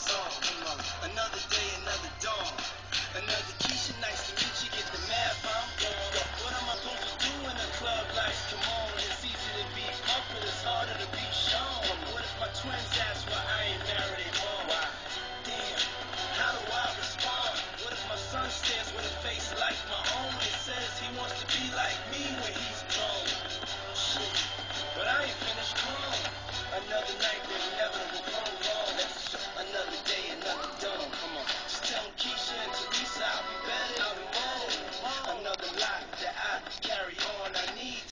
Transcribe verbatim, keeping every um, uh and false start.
on. Another day, another dawn. Another Keisha, nice to meet you. Get the math, I'm